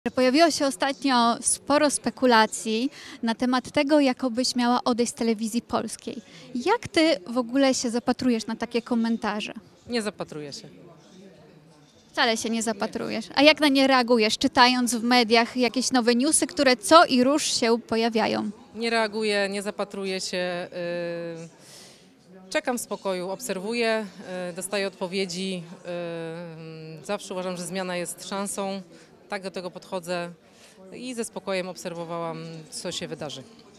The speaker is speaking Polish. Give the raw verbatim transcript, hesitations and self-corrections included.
Pojawiło się ostatnio sporo spekulacji na temat tego, jakobyś miała odejść z telewizji polskiej. Jak ty w ogóle się zapatrujesz na takie komentarze? Nie zapatruję się. Wcale się nie zapatrujesz. A jak na nie reagujesz, czytając w mediach jakieś nowe newsy, które co i róż się pojawiają? Nie reaguję, nie zapatruję się. Yy, Czekam w spokoju, obserwuję, yy, dostaję odpowiedzi. Yy, Zawsze uważam, że zmiana jest szansą. Tak do tego podchodzę i ze spokojem obserwowałam, co się wydarzy.